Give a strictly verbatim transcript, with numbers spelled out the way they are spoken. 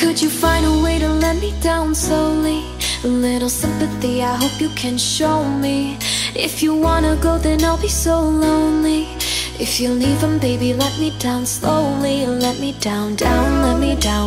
Could you find a way to let me down slowly? A little sympathy, I hope you can show me. If you wanna go, then I'll be so lonely. If you leave 'em, baby, let me down slowly. Let me down, down, let me down.